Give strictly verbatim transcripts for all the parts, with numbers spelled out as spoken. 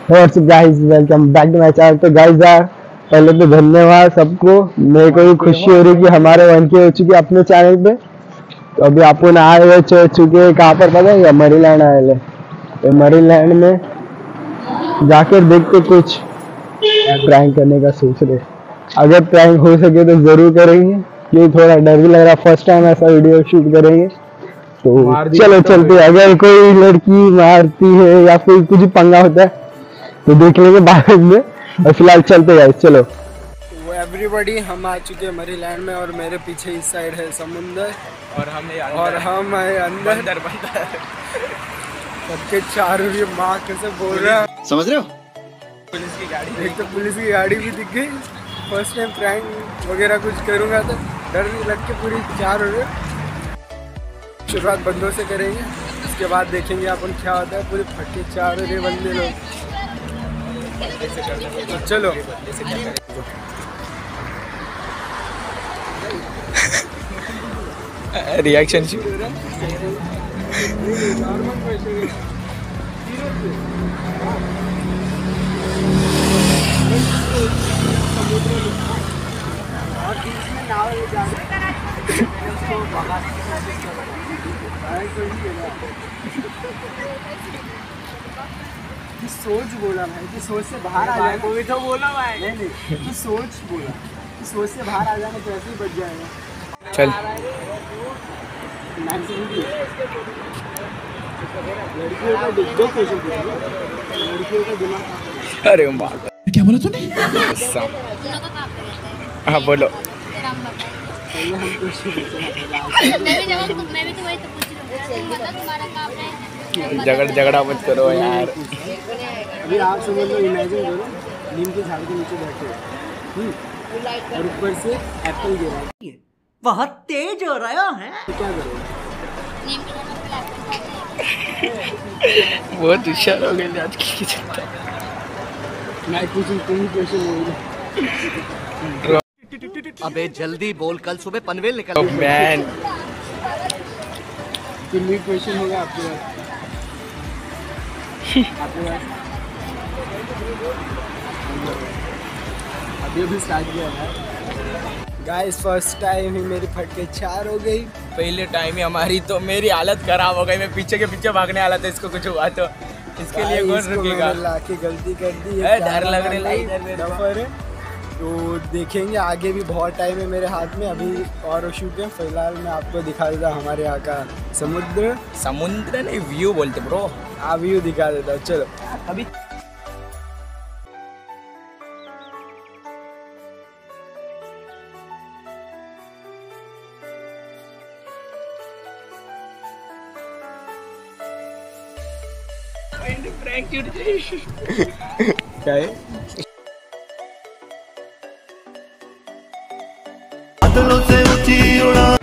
What's up guys, welcome back to my channel. तो guys यार पहले तो धन्यवाद सबको। मेरे को भी खुशी हो रही है कि हमारे वन के हो चुके अपने चैनल पे। तो अभी आपको ना आए हुए चुके कहाँ पर पता है? मरीलैंड आए ले। तो मरीलैंड में जाकर देखते कुछ प्रैंक करने का सोच रहे। अगर प्रैंक हो सके तो जरूर करेंगे, क्योंकि थोड़ा डर भी लग रहा है। फर्स्ट टाइम ऐसा वीडियो शूट करेंगे तो चलो चलते। अगर कोई लड़की मारती है या फिर कुछ पंगा होता है तो देख लेंगे बाद में, और फिलहाल चलते हैं चलो। वो एवरीबॉडी हम आ चुके हैं मरीलैंड में, और मेरे पीछे इस साइड है समुंदर, और हम और हम है अंदर अंदर बंदर। सबके चारों ये माँ कैसे बोल रहा है, समझ रहे हो? पुलिस की गाड़ी, एक तो पुलिस की गाड़ी भी दिख गई। फर्स्ट टाइम प्रैंक वगैरह कुछ करूँगा तो डर नहीं लग के पूरी चार हो रहे। शुरुआत बंदों से करेंगे, उसके बाद देखेंगे अपन क्या होता है। पूरे फटे चार हो रहे बंदे लोग। तो चलो रिएक्शन तू सोच बोला भाई, तू सोच से बाहर आ जाए। कोई तो बोला भाई, नहीं नहीं तू सोच बोला, तू सोच से बाहर आ जाना तो ऐसे ही बच जाएगा। चल लड़कियों का दो क्वेश्चन पूछो, लड़कियों का दिमाग। अरे माँ क्या बोला तूने? हाँ बोलो। पहले हम क्वेश्चन झगड़ झगड़ा मत करो यार। अभी आप समझ लो, इमेजिन करो नीम के झाड़ के नीचे बैठे हो और ऊपर से एप्पल गिरा है, बहुत तेज हो रहा है। तो क्या करोगे? बहुत होशियार हो गए आज की जनता। मैं पूछूं तुम ही क्वेश्चन बोलो। अबे जल्दी बोल, कल सुबह पनवेल निकल। मैन तुम भी क्वेश्चन होगा आपके पास, आपके पास अभी अभी स्टार्ट किया है गाइस। फर्स्ट टाइम ही मेरी फटके चार हो गई। पहले टाइम ही हमारी तो मेरी हालत खराब हो गई। मैं पीछे के पीछे भागने वाला था, इसको कुछ हुआ तो इसके लिए कौन रुकेगा? लाके गलती कर दी है, डर लग रहा है। तो देखेंगे आगे भी बहुत टाइम है मेरे हाथ में। अभी और शूट है, फिलहाल मैं आपको दिखा देता हूँ हमारे यहाँ का समुद्र। समुद्र नहीं, व्यू बोलते ब्रो। हाँ व्यू दिखा देता हूँ, चलो अभी। क्या है? से ऊंची उड़ान।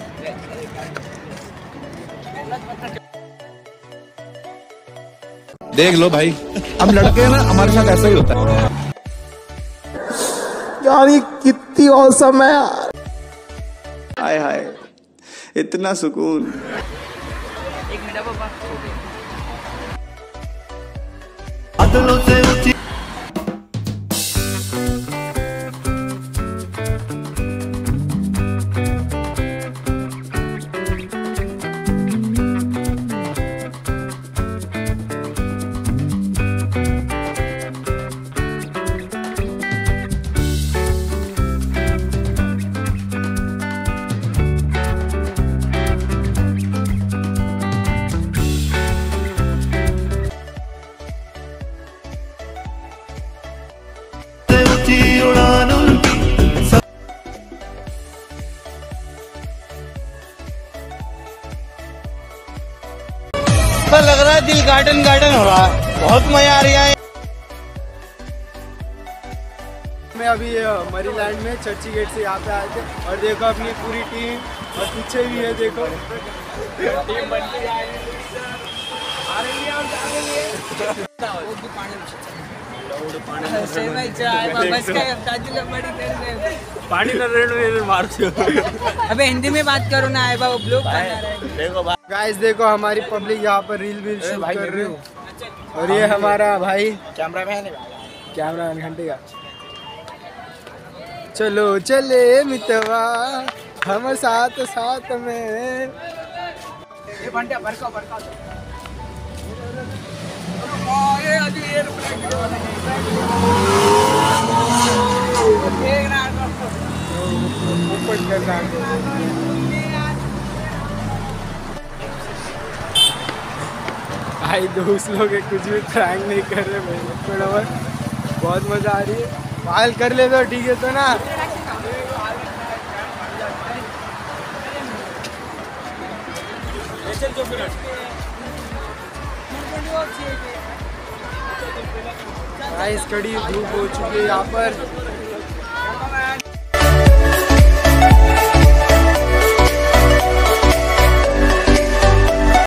देख लो भाई, हम लड़के ना, हमारे साथ ऐसा ही होता है यार। ये कितनी औसम है यार। हाय हाय, इतना सुकून। एक मिनट पापा। बादलों से ऊंची लग रहा है दिल गार्डन गार्डन हो रहा है, बहुत मजा आ रहा है। मैं अभी मरीलैंड में चर्ची गेट से यहाँ पे आए थे, और देखो अपनी पूरी टीम, और पीछे भी है देखो टीम बनती जा रही है। पानी मारते हो। अबे हिंदी में बात करो ना, आए बाबू ब्लॉग देखो गाइस, देखो हमारी पब्लिक यहाँ पर रील वील शूट कर रही है। और ये हमारा भाई कैमरा मैन कैमरा मैन घंटे का। चलो चले मितवा हम साथ साथ में। ये बंटे बरका बरका ये अभी भाई दोस्त लोग एक कुछ भी प्रैंक नहीं कर रहे भाई, बहुत मजा आ रही है। वायल कर ले तो ठीक है तो ना। गाइस कड़ी धूप हो चुकी है यहाँ पर।